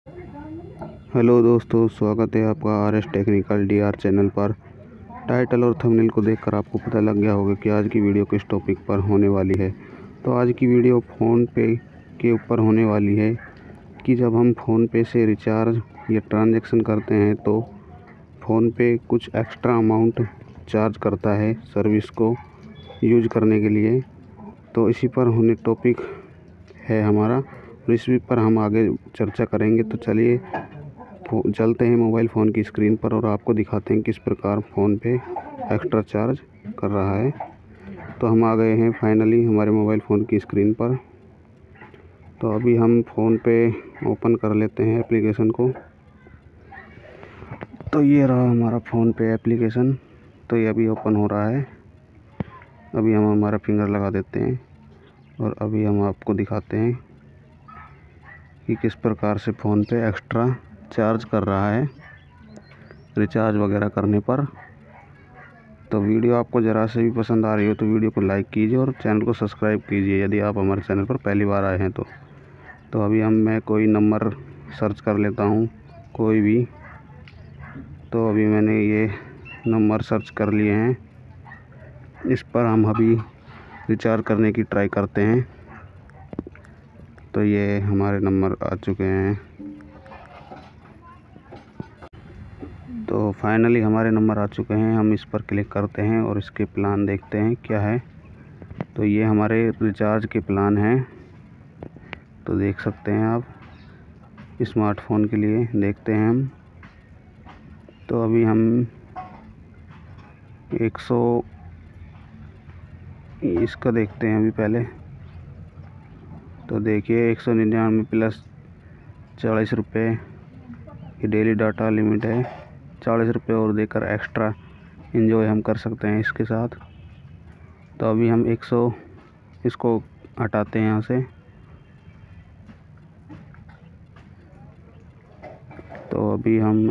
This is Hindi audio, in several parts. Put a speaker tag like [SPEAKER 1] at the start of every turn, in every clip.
[SPEAKER 1] हेलो दोस्तों, स्वागत है आपका R S technical DR channel पर। टाइटल और थंबनेल को देखकर आपको पता लग गया होगा कि आज की वीडियो किस टॉपिक पर होने वाली है। तो आज की वीडियो फ़ोन पे के ऊपर होने वाली है कि जब हम फ़ोन पे से रिचार्ज या ट्रांजैक्शन करते हैं तो फ़ोन पे कुछ एक्स्ट्रा अमाउंट चार्ज करता है सर्विस को यूज करने के लिए। तो इसी पर होने टॉपिक है हमारा, और इसी पर हम आगे चर्चा करेंगे। तो चलिए चलते हैं मोबाइल फ़ोन की स्क्रीन पर और आपको दिखाते हैं किस प्रकार फ़ोन पे एक्स्ट्रा चार्ज कर रहा है। तो हम आ गए हैं फाइनली हमारे मोबाइल फ़ोन की स्क्रीन पर। तो अभी हम फ़ोन पे ओपन कर लेते हैं एप्लीकेशन को। तो ये रहा हमारा फ़ोन पे एप्लीकेशन। तो ये अभी ओपन हो रहा है। अभी हम हमारा फिंगर लगा देते हैं और अभी हम आपको दिखाते हैं कि किस प्रकार से फ़ोन पे एक्स्ट्रा चार्ज कर रहा है रिचार्ज वगैरह करने पर। तो वीडियो आपको ज़रा से भी पसंद आ रही हो तो वीडियो को लाइक कीजिए और चैनल को सब्सक्राइब कीजिए यदि आप हमारे चैनल पर पहली बार आए हैं तो अभी मैं कोई नंबर सर्च कर लेता हूँ, कोई भी। तो अभी मैंने ये नंबर सर्च कर लिए हैं। इस पर हम अभी रिचार्ज करने की ट्राई करते हैं। तो ये हमारे नंबर आ चुके हैं। तो फाइनली हमारे नंबर आ चुके हैं। हम इस पर क्लिक करते हैं और इसके प्लान देखते हैं क्या है। तो ये हमारे रिचार्ज के प्लान हैं। तो देख सकते हैं आप, स्मार्टफ़ोन के लिए देखते हैं हम। तो अभी हम 100 इसका देखते हैं अभी पहले। तो देखिए 199 प्लस 40 रुपये की डेली डाटा लिमिट है। 40 रुपये और देकर एक्स्ट्रा एंजॉय हम कर सकते हैं इसके साथ। तो अभी हम 100 इसको हटाते हैं यहाँ से। तो अभी हम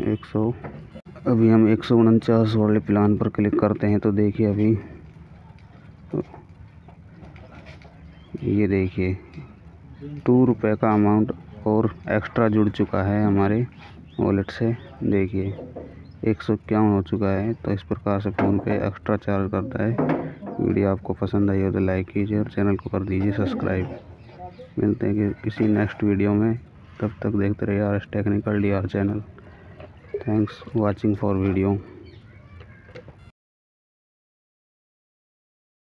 [SPEAKER 1] 149 वाले प्लान पर क्लिक करते हैं। तो देखिए अभी तो ये देखिए 2 रुपये का अमाउंट और एक्स्ट्रा जुड़ चुका है हमारे वॉलेट से। देखिए 151 हो चुका है। तो इस प्रकार से फ़ोन पे एक्स्ट्रा चार्ज करता है। वीडियो आपको पसंद आई हो तो लाइक कीजिए और चैनल को कर दीजिए सब्सक्राइब। मिलते हैं कि किसी नेक्स्ट वीडियो में। तब तक देखते रहिए R S technical DR channel. Thanks watching for video.